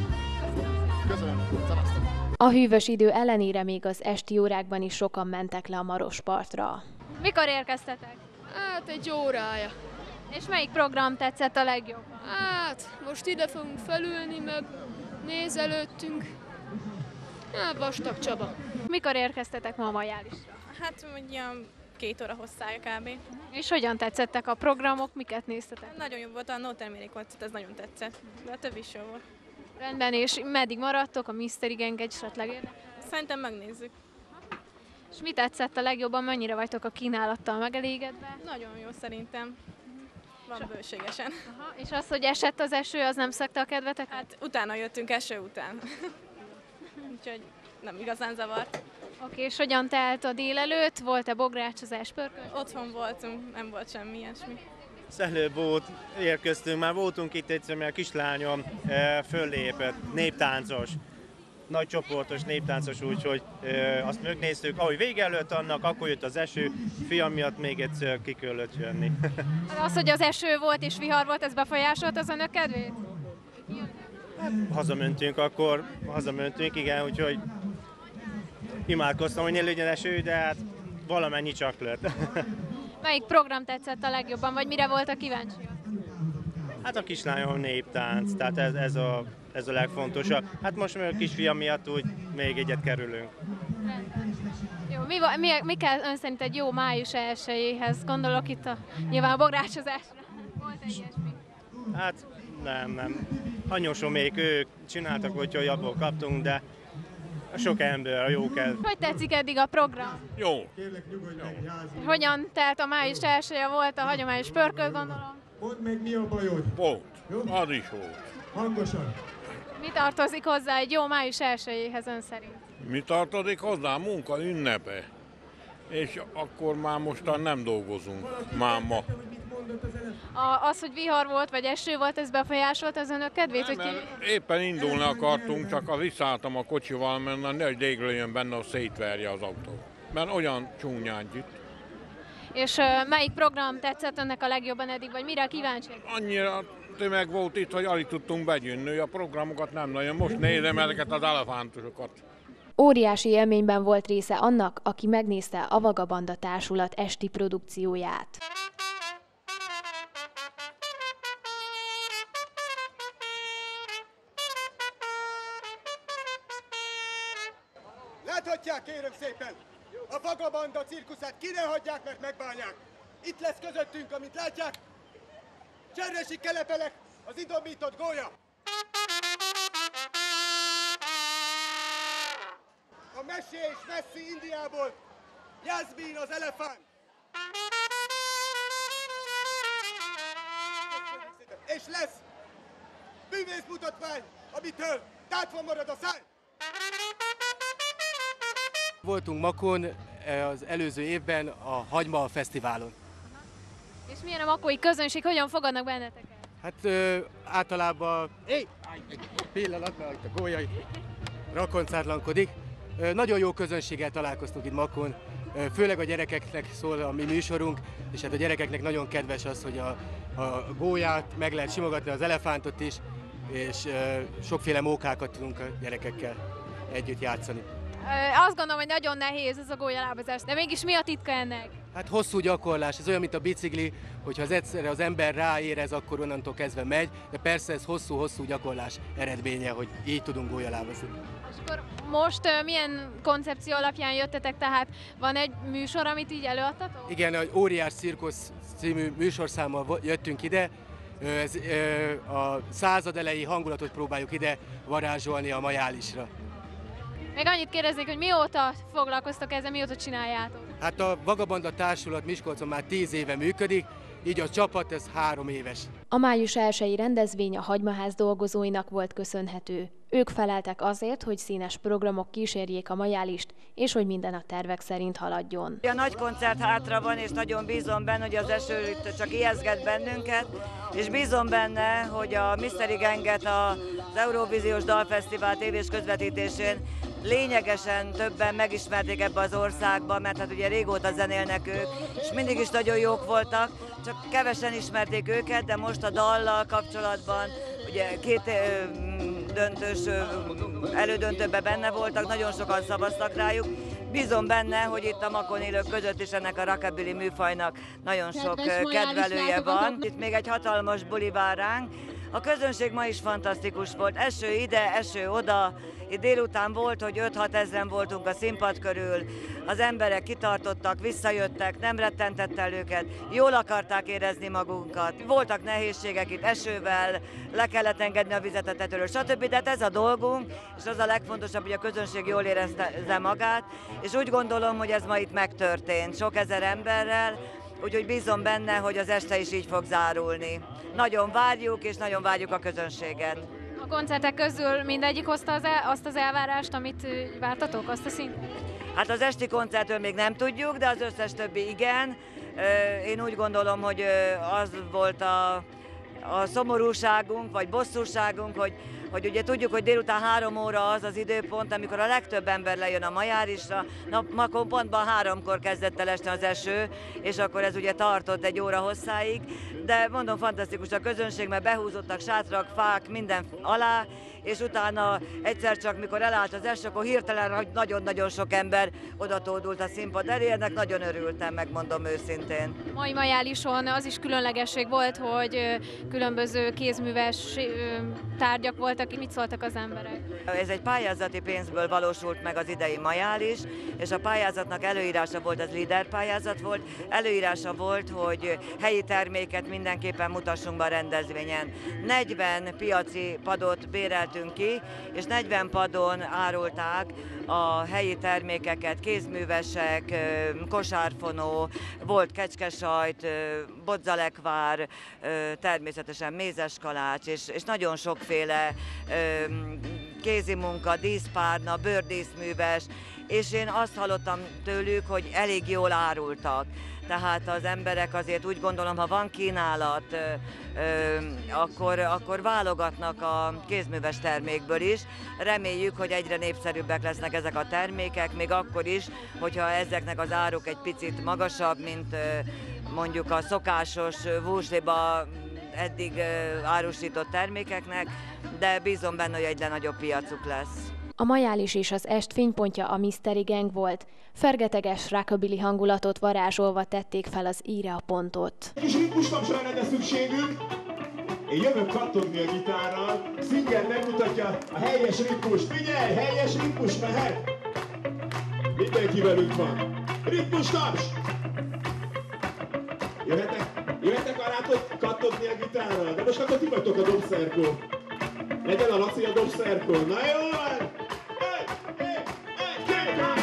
Köszönöm, szevasztok! A hűvös idő ellenére még az esti órákban is sokan mentek le a Marospartra. Mikor érkeztetek? Hát egy órája. És melyik program tetszett a legjobban? Hát most ide fogunk felülni, meg néz előttünk. Hát Vastag Csaba. Mikor érkeztetek ma a Majálisra? Hát olyan két óra hosszája kb. És hogyan tetszettek a programok, miket néztetek? Nagyon jó volt, a No Terméri koncert, ez nagyon tetszett, de a többi is jó volt. Rendben, és meddig maradtok? A Mystery Gang esetleg érdekel? Szerintem megnézzük. És mi tetszett a legjobban, mennyire vagytok a kínálattal megelégedve? Nagyon jó szerintem. Van so. bőségesen. Aha. És az, hogy esett az eső, az nem szekte a kedvetek? Hát utána jöttünk eső után. Úgyhogy nem igazán zavart. Oké, és hogyan telt a délelőtt? Volt-e bográcsozás, pörkölt? Otthon voltunk, nem volt semmi ilyesmi. Előbb volt, érkeztünk, már voltunk itt egyszer, mert a kislányom e, föllépett, néptáncos, nagy csoportos néptáncos, úgyhogy e, azt megnéztük, ahogy vége előtt annak, akkor jött az eső, fiam miatt még egyszer ki kellett jönni. Az, hogy az eső volt és vihar volt, ez befolyásolt az önök kedvét? Hazamentünk akkor, hazamentünk, igen, úgyhogy imádkoztam, hogy ne legyen eső, de hát valamennyi csak lett. Melyik program tetszett a legjobban, vagy mire volt a kíváncsi? Hát a kislányom néptánc, tehát ez, ez, a, ez a legfontosabb. Hát most még a kisfiam miatt úgy még egyet kerülünk. Jó, mi, mi, mi kell ön szerint egy jó május elsejéhez? Gondolok itt a, nyilván a bográcsozásra. Volt-e ilyesmi? Hát nem, nem. Anyósomék, ők csináltak, hogy abból kaptunk, de sok ember, a jó kell. Hogy tetszik eddig a program? Jó. Hogyan telt a május elsője? Volt a hagyományos pörkölt, gondolom? Mondd meg, mi a bajod? Volt. Az is volt. Hangosan. Mi tartozik hozzá egy jó május elsőjéhez ön szerint? Mi tartozik hozzá? Munka ünnepe. És akkor már mostan nem dolgozunk. Már ma. A, az, hogy vihar volt, vagy eső volt, ez befolyásolt az önök kedvét? Nem, hogy ki... Éppen indulni akartunk, csak az visszaálltam a kocsival, mert nehogy déglőjön benne, hogy szétverje az autó. Mert olyan csúnyán itt. És uh, melyik program tetszett önnek a legjobban eddig, vagy mire kíváncsi? Annyira tömeg volt itt, hogy alig tudtunk begyűnni, a programokat nem nagyon. Most nézem ezeket az elefántusokat. Óriási élményben volt része annak, aki megnézte a Vagabanda Társulat esti produkcióját. Láthatják, kérem szépen, a Vagabanda cirkuszát ki ne hagyják, mert megbánják. Itt lesz közöttünk, amit látják, Cserresi Kelepelek, az idomított gólya. A mesés messzi Indiából, Jasmin az elefánt. lesz bűvészmutatvány, amitől tátva marad a száj. Voltunk Makón az előző évben a Hagyma Fesztiválon. És milyen a makói közönség, hogyan fogadnak benneteket? Hát ö, általában... Éj! Egy pillanat, mert itt a gólyai rakoncátlankodik. Ö, nagyon jó közönséggel találkoztunk itt Makón. Ö, főleg a gyerekeknek szól a mi műsorunk, és hát a gyerekeknek nagyon kedves az, hogy a, a gólyát meg lehet simogatni, az elefántot is, és ö, sokféle mókákat tudunk a gyerekekkel együtt játszani. Azt gondolom, hogy nagyon nehéz ez a gólyalábazás, de mégis mi a titka ennek? Hát hosszú gyakorlás, ez olyan, mint a bicikli, hogyha az egyszerre az ember ráérez, akkor onnantól kezdve megy, de persze ez hosszú-hosszú gyakorlás eredménye, hogy így tudunk gólyalábazni. És akkor most uh, milyen koncepció alapján jöttetek, tehát van egy műsor, amit így előadtatok? Igen, egy Óriás Cirkusz című műsorszámmal jöttünk ide, ez, a század elejé hangulatot próbáljuk ide varázsolni a majálisra. Még annyit kérdeznék, hogy mióta foglalkoztok ezzel, mióta csináljátok? Hát a Vagabanda Társulat Miskolcon már tíz éve működik, így a csapat ez három éves. A május elsői rendezvény a Hagymaház dolgozóinak volt köszönhető. Ők feleltek azért, hogy színes programok kísérjék a majálist, és hogy minden a tervek szerint haladjon. A nagy koncert hátra van, és nagyon bízom benne, hogy az eső itt csak ijeszget bennünket, és bízom benne, hogy a Mystery Ganget az Eurovíziós Dalfesztivál tévés közvetítésén lényegesen többen megismerték ebbe az országba, mert hát ugye régóta zenélnek ők, és mindig is nagyon jók voltak, csak kevesen ismerték őket, de most a dallal kapcsolatban, ugye két döntős elődöntőben benne voltak, nagyon sokan szavaztak rájuk. Bízom benne, hogy itt a Makón élők között is ennek a rockabilly műfajnak nagyon sok kedvelője van. Itt még egy hatalmas buli vár ránk. A közönség ma is fantasztikus volt. Eső ide, eső oda. Itt délután volt, hogy öt-hat ezren voltunk a színpad körül. Az emberek kitartottak, visszajöttek, nem rettentett el őket, jól akarták érezni magunkat. Voltak nehézségek itt esővel, le kellett engedni a vizet a tetőről, stb. De ez a dolgunk, és az a legfontosabb, hogy a közönség jól érezte magát, és úgy gondolom, hogy ez ma itt megtörtént, sok ezer emberrel, úgyhogy bízom benne, hogy az este is így fog zárulni. Nagyon várjuk, és nagyon várjuk a közönséget. A koncertek közül mindegyik hozta az el, azt az elvárást, amit vártatok, azt a szintet? Hát az esti koncertről még nem tudjuk, de az összes többi igen. Én úgy gondolom, hogy az volt a, a szomorúságunk, vagy bosszúságunk, hogy, hogy ugye tudjuk, hogy délután három óra az az időpont, amikor a legtöbb ember lejön a majárisra. Makón pontban háromkor kezdett el esni az eső, és akkor ez ugye tartott egy óra hosszáig. De mondom, fantasztikus a közönség, mert behúzottak sátrak, fák, minden alá, és utána egyszer csak, mikor elállt az eső, akkor hirtelen nagyon-nagyon sok ember odatódult a színpad elé, ennek nagyon örültem, megmondom őszintén. Mai majálison az is különlegesség volt, hogy különböző kézműves tárgyak voltak, mit szóltak az emberek? Ez egy pályázati pénzből valósult meg az idei majális, és a pályázatnak előírása volt, az líder pályázat volt, előírása volt, hogy helyi terméket mindenképpen mutassunk be a rendezvényen. negyven piaci padot béreltünk ki, és negyven padon árulták a helyi termékeket, kézművesek, kosárfonó, volt kecskesajt, bodzalekvár, természetesen mézeskalács, és, és nagyon sokféle kézimunka, díszpárna, bőrdíszműves, és én azt hallottam tőlük, hogy elég jól árultak. Tehát az emberek azért úgy gondolom, ha van kínálat, ö, ö, akkor, akkor válogatnak a kézműves termékből is. Reméljük, hogy egyre népszerűbbek lesznek ezek a termékek, még akkor is, hogyha ezeknek az áruk egy picit magasabb, mint ö, mondjuk a szokásos vúzsliba eddig ö, árusított termékeknek, de bízom benne, hogy egyre nagyobb piacuk lesz. A majális és az est fénypontja a Mystery Gang volt. Fergeteges rockabilly hangulatot varázsolva tették fel az íre a pontot. Kis ritmustamsra lenne szükségünk. Én jövök kattogni a gitárral. Singer megmutatja a helyes ritmust. Figyelj, helyes ritmus mehet! Mindenki velünk van. Ritmustaps! Jöhetek, jöhetek alátok kattogni a gitárral. De most akkor ti vagytok a dobszerkó. Legyen a Laci a dobszerkó. Na jó van! Hey, hey, hey, hey, hey.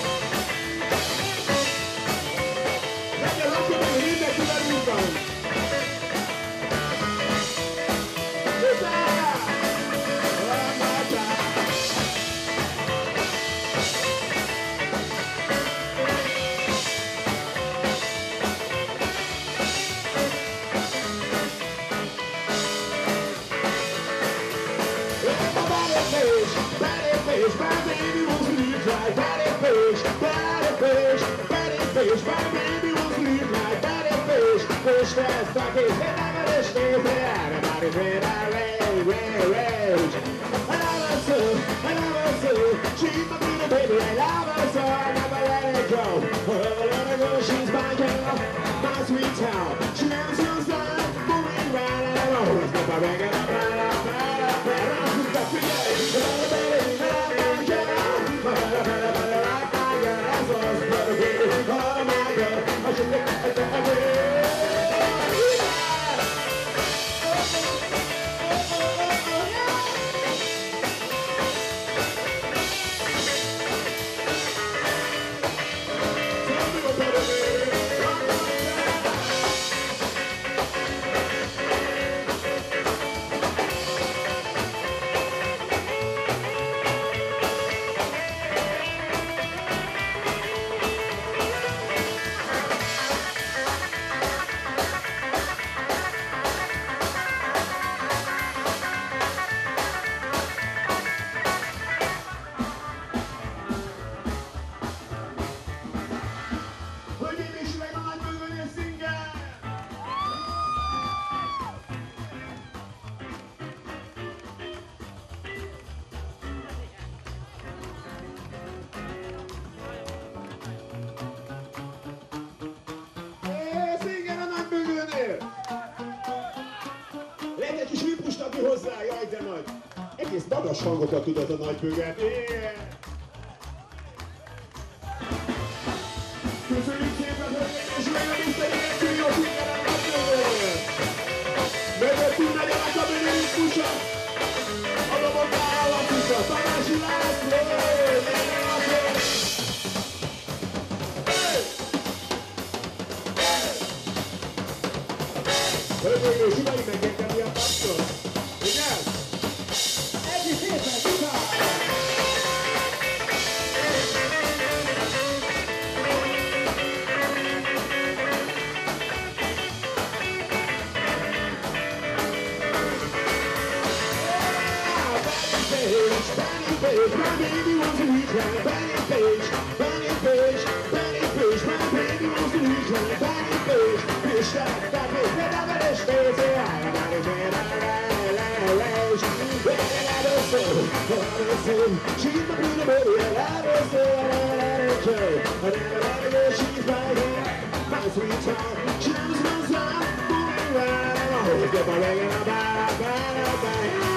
Legyen akkor, hogy mindenki velünk van! fish, my baby wants to live like Betty Fish, Betty Fish, Betty Fish, my baby wants to live like Betty Fish. Fish that's stuck his head out of the state, everybody's red, I rage, rage, rage. I love her so, I love her so, she's my little baby, I love her so, I never let her go. Wherever let her go, she's my girl, my sweet town. She never slows down, moving right and I always get my ring and I'm right up, right up, right up. Who's got to get it? I love her baby, I love my girl. I love her, I love her, like my girl. That's what's better, baby. Oh my girl, I should get it, I will. Hozzá, jaj de nagy! Egész magas hangokat tudod a nagybőget. Yeah. Köszönjük szépen, hölgyeim és uraim, a miszteriek Trio Singeren nagybőgőt! Mögöttünk megy a rockabilly ritmusa, a dobok állatusra, Tamási László! Hölgyeim és uraim, megengedi a tapsot! Igen? Egyik szépen, tudál! Benny Page, my baby wants to reach like Benny Page, Benny Page, Benny Page, my baby wants to reach like Benny Page. Fish that, that fish, that that fish, they say I got it, man, I got it, I love her so, I love her so. She's my pretty baby, I love her so, I never let her go, I never let her go. She's my girl, my sweet child. She never smells like moving right, and I always get my ring and I buy, buy, buy.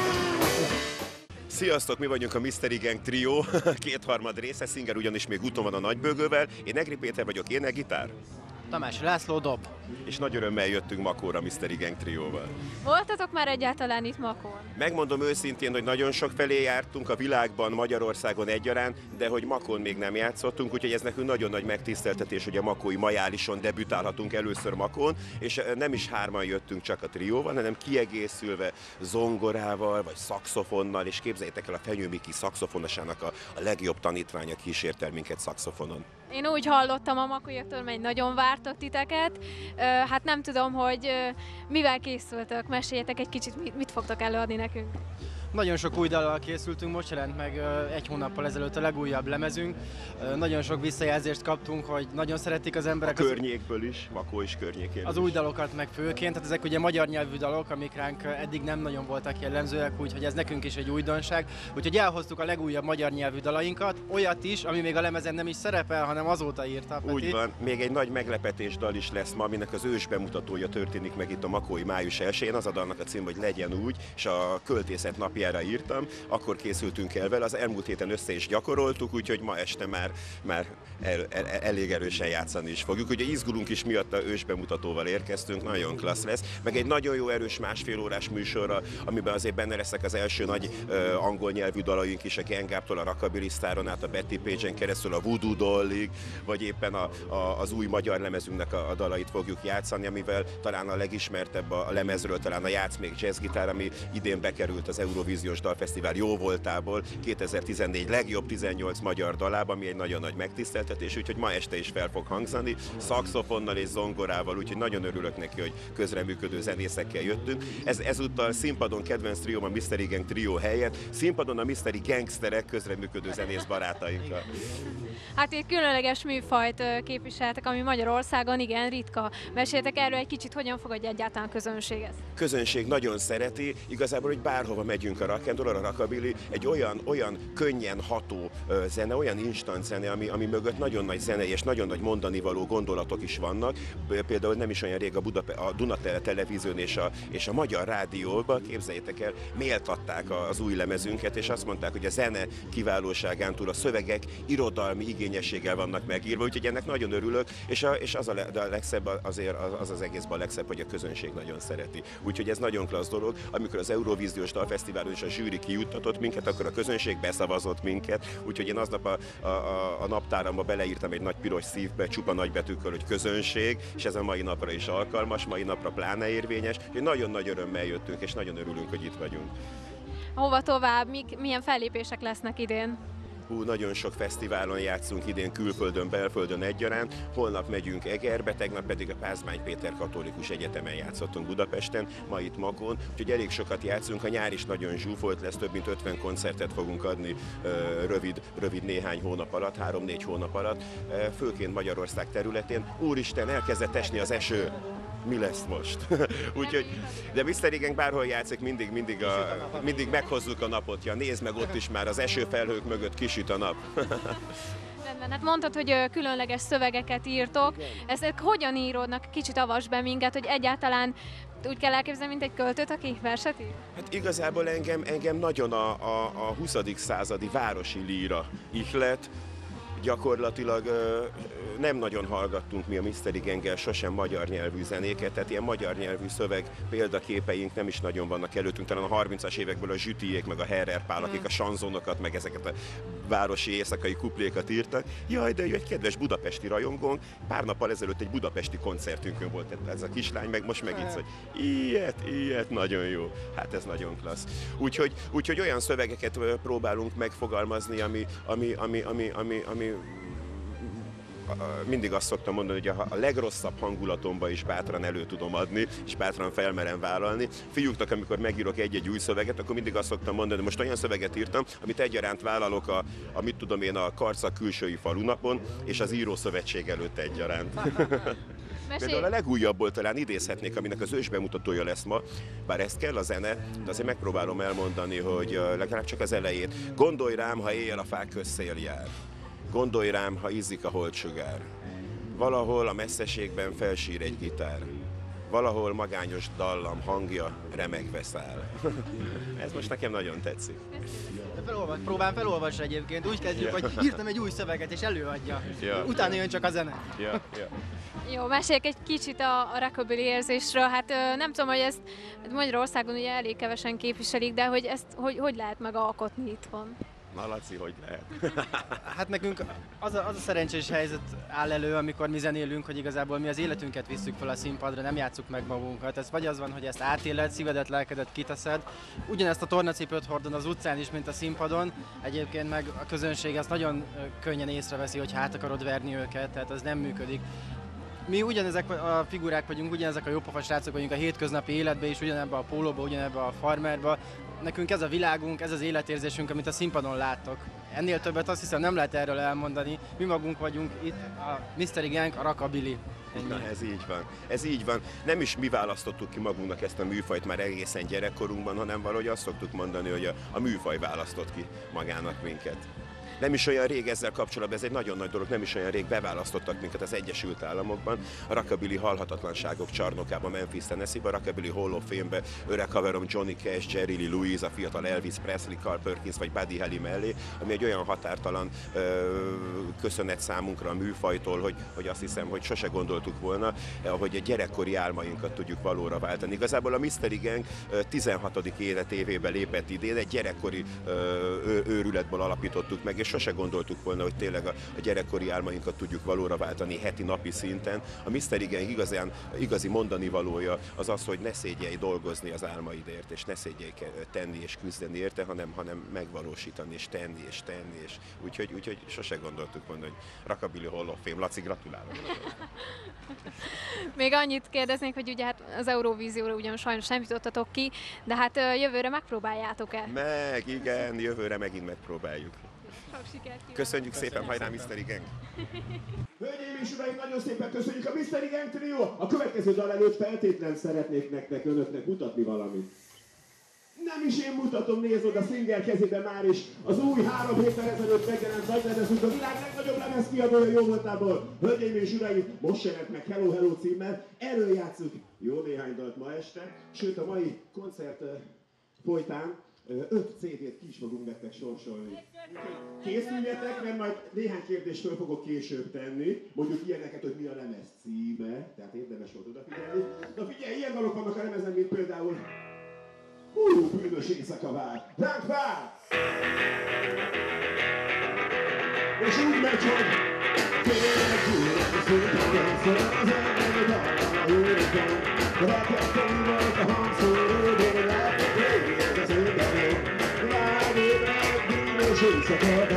Sziasztok, mi vagyunk a Mystery Gang Trio, kétharmad része, Singer ugyanis még úton van a nagybőgővel, én Egri Péter vagyok, ének, gitár. Tamás László, dob. És nagy örömmel jöttünk Makóra Mystery Gang Trióval. Voltatok már egyáltalán itt Makón? Megmondom őszintén, hogy nagyon sok felé jártunk a világban, Magyarországon egyaránt, de hogy Makón még nem játszottunk, úgyhogy ez nekünk nagyon nagy megtiszteltetés, hogy a makói Majálison debütálhatunk először Makón, és nem is hárman jöttünk csak a trióval, hanem kiegészülve zongorával, vagy szaxofonnal, és képzeljétek el, a Fenyő Miki szaxofonosának a, a legjobb tanítványa kísért el minket szaxofonon. Én úgy hallottam a makóiaktól, hogy nagyon vártok titeket. Hát nem tudom, hogy mivel készültök, meséljetek egy kicsit, mit fogtok előadni nekünk. Nagyon sok új dallal készültünk, most jelent meg egy hónappal ezelőtt a legújabb lemezünk. Nagyon sok visszajelzést kaptunk, hogy nagyon szeretik az emberek. A környékből is, Makó is környékén. Az új dalokat meg főként, tehát ezek ugye magyar nyelvű dalok, amik ránk eddig nem nagyon voltak jellemzőek, úgyhogy ez nekünk is egy újdonság. Úgyhogy elhoztuk a legújabb magyar nyelvű dalainkat, olyat is, ami még a lemezen nem is szerepel, hanem azóta írta. Peti. Úgy van, még egy nagy meglepetés dal is lesz ma, aminek az ős bemutatója történik meg itt a makói május elsején. Az a dalnak a cím, hogy Legyen úgy, és a költészet napjára írtam, akkor készültünk el vele, az elmúlt héten össze is gyakoroltuk, úgyhogy ma este már, már el, el, elég erősen játszani is fogjuk. Ugye izgulunk is miatt, a ős bemutatóval érkeztünk, nagyon klassz lesz, meg egy nagyon jó erős másfél órás műsorra, amiben azért benne lesznek az első nagy uh, angol nyelvű dalaink is, a Gang Up-tól a Rockabilly Staron át a Betty Page-en keresztül a Voodoo Dollig, vagy éppen a, a, az új magyar lemezünknek a, a dalait fogjuk játszani, amivel talán a legismertebb a, a lemezről, talán a Játsz még jazzgitár, ami idén bekerült az Eurovíziós Eurovíziós Dalfesztivál jó voltából kétezer-tizennégy legjobb tizennyolc magyar dalában, ami egy nagyon nagy megtiszteltetés, úgyhogy ma este is fel fog hangzani, szaxofonnal és zongorával, úgyhogy nagyon örülök neki, hogy közreműködő zenészekkel jöttünk. Ez, ezúttal színpadon kedvenc trióm a Mystery Gang trió helyett, színpadon a Mystery Gangsterek közreműködő zenész barátainkkal. Hát egy különleges műfajt képviseltek, ami Magyarországon igen ritka. Meséltek erről egy kicsit, hogyan fogadja egyáltalán a közönség ezt? Közönség nagyon szereti, igazából, hogy bárhova megyünk a rock and roll, a rockabilly, egy olyan, olyan könnyen ható ö, zene, olyan instant zene, ami, ami mögött nagyon nagy zenei és nagyon nagy mondanivaló gondolatok is vannak. Például nem is olyan rég a, Budape- a Dunatele televízión és a, és a Magyar Rádióban, képzeljétek el, méltatták az új lemezünket, és azt mondták, hogy a zene kiválóságán túl a szövegek irodalmi igényességgel vannak megírva, úgyhogy ennek nagyon örülök, és, a, és az a, le, a legszebb azért az az egészben a legszebb, hogy a közönség nagyon szereti. Úgyhogy ez nagyon klassz dolog, amikor az Eurovíziós Dalfesztiválon is a zsűri kijuttatott minket, akkor a közönség beszavazott minket, úgyhogy én aznap a, a, a, a naptáramba beleírtam egy nagy piros szívbe, csupa nagybetűkkel, hogy közönség, és ez a mai napra is alkalmas, mai napra pláne érvényes, úgyhogy nagyon nagy örömmel jöttünk, és nagyon örülünk, hogy itt vagyunk. Hova tovább? Mik, milyen fellépések lesznek idén? Hú, nagyon sok fesztiválon játszunk idén, külföldön, belföldön egyaránt. Holnap megyünk Egerbe, tegnap pedig a Pázmány Péter Katolikus Egyetemen játszottunk Budapesten, ma itt Makón, úgyhogy elég sokat játszunk. A nyár is nagyon zsúfolt lesz, több mint ötven koncertet fogunk adni rövid, rövid néhány hónap alatt, három-négy hónap alatt, főként Magyarország területén. Úristen, elkezdett esni az eső! Mi lesz most? Úgyhogy, de Mystery Gang bárhol játszik, mindig, mindig, a, mindig meghozzuk a napot. Ja, nézd meg, ott is már az esőfelhők mögött kisüt a nap. Rendben, hát mondtad, hogy különleges szövegeket írtok. Ezek hogyan íródnak? Kicsit avasd be minket, hogy egyáltalán úgy kell elképzelni, mint egy költőt, aki verset ír? Hát igazából engem, engem nagyon a, a, a huszadik századi városi líra ihlet. Gyakorlatilag ö, nem nagyon hallgattunk mi a Mystery Ganggel sosem magyar nyelvű zenéket, tehát ilyen magyar nyelvű szöveg példaképeink nem is nagyon vannak előttünk, talán a harmincas évekből a Zsütiék, meg a Herrer Pál, akik a sanzonokat, meg ezeket a városi éjszakai kuplékat írtak. Jaj, de ő egy kedves budapesti rajongónk, pár nappal ezelőtt egy budapesti koncertünkön volt ez a kislány, meg most meg itt, hogy ilyet, ilyet, nagyon jó. Hát ez nagyon klassz. Úgyhogy, úgyhogy olyan szövegeket próbálunk megfogalmazni, ami, ami, ami, ami, ami, ami mindig azt szoktam mondani, hogy a legrosszabb hangulatomba is bátran elő tudom adni, és bátran felmerem vállalni. Fiúknak, amikor megírok egy-egy új szöveget, akkor mindig azt szoktam mondani, hogy most olyan szöveget írtam, amit egyaránt vállalok a, a mit tudom én, a Karcag külsői falunapon, és az írószövetség előtt egyaránt. Például a legújabbból talán idézhetnék, aminek az ősbemutatója lesz ma, bár ezt kell a zene, de azért megpróbálom elmondani, hogy legalább csak az elejét. Gondolj rám, ha éjjel a fák közt szél jár. Gondolj rám, ha izzik a holdsugár. Valahol a messzeségben felsír egy gitár. Valahol magányos dallam hangja remegve száll. Ez most nekem nagyon tetszik. Felolvas, próbálom felolvasni egyébként. Úgy kezdjük, ja. hogy írtam egy új szöveget és előadja. Ja. Utána jön csak a zene. Ja, ja. Jó, meséljek egy kicsit a, a rockabilly érzésről. Hát nem tudom, hogy ezt Magyarországon ugye elég kevesen képviselik, de hogy ezt hogy, hogy lehet megalkotni itthon? Na Laci, hogy lehet? Hát nekünk az a, az a szerencsés helyzet áll elő, amikor mi zenélünk, hogy igazából mi az életünket visszük fel a színpadra, nem játsszuk meg magunkat. Ez vagy az van, hogy ezt átéled, szívedet, lelkedet kiteszed. Ugyanezt a tornacipőt hordod az utcán is, mint a színpadon. Egyébként meg a közönség ezt nagyon könnyen észreveszi, hogy hát akarod verni őket, tehát az nem működik. Mi ugyanezek a figurák vagyunk, ugyanezek a jópofa srácok vagyunk a hétköznapi életben is, ugyanebben a pólóban, ugyanebben a farmerban. Nekünk ez a világunk, ez az életérzésünk, amit a színpadon láttok. Ennél többet azt hiszem nem lehet erről elmondani. Mi magunk vagyunk itt, a Mystery Gang, a rockabilly. Na, ez így van. Ez így van. Nem is mi választottuk ki magunknak ezt a műfajt már egészen gyerekkorunkban, hanem valahogy azt szoktuk mondani, hogy a, a műfaj választott ki magának minket. Nem is olyan rég ezzel kapcsolatban, ez egy nagyon nagy dolog, nem is olyan rég beválasztottak minket az Egyesült Államokban, a rockabilly halhatatlanságok csarnokában, Memphis, Tennessee-ben, a rockabilly Hall of Fame-be öreg haverom Johnny Cash, Jerry Lee Lewis, a fiatal Elvis Presley, Carl Perkins vagy Buddy Holly mellé, ami egy olyan határtalan ö, köszönet számunkra a műfajtól, hogy, hogy azt hiszem, hogy sose gondoltuk volna, hogy a gyerekkori álmainkat tudjuk valóra váltani. Igazából a Mystery Gang tizenhatodik életévébe lépett idén, egy gyerekkori ö, őrületből alapítottuk meg, és sose gondoltuk volna, hogy tényleg a, a gyerekkori álmainkat tudjuk valóra váltani heti, napi szinten. A miszter Igen igazán, igazi mondani valója az az, hogy ne szégyelj dolgozni az álmaidért, és ne szégyelj tenni és küzdeni érte, hanem, hanem megvalósítani, és tenni, és tenni, és úgyhogy, úgyhogy sose gondoltuk volna, hogy Rockabilly Hall of Fame. Laci, gratulálok! Még annyit kérdeznék, hogy ugye hát az Eurovízióra ugyan sajnos nem jutottatok ki, de hát jövőre megpróbáljátok-e? Meg, igen, jövőre megint megpróbáljuk. Sok sikert kívánok! Köszönjük szépen, hajrá miszter Igen! Hölgyeim és uraim, nagyon szépen köszönjük a miszter Igen Trio! A következő dal előtt feltétlen szeretnék nektek, önöknek mutatni valamit. Nem is én mutatom, nézd oda, Singer kezében már is az új három héttel ezelőtt megjelent nagy lemezünk, a világ legnagyobb lemezkiadója jó voltából. Hölgyeim és uraim, most jelent meg Hello Hello címmel, erről játszunk jó néhány dalt ma este, sőt a mai koncert uh, folytán uh, öt cé dét ki is fogunk nektek sorsolni. Készüljetek, mert majd néhány kérdést föl fogok később tenni, mondjuk ilyeneket, hogy mi a lemez címe, tehát érdemes volt odafigyelni. Na figyelj, ilyen dalok vannak a lemezen, mint például Hú, bűnös éjszaka vár! Ránk vár! És úgy megy, hogy tényleg gyűlnek a szépen, az elmegy a józan. Rakettem volt a hangszóró, de látod, hogy az önben. Rád ébrek, bűnös éjszaka,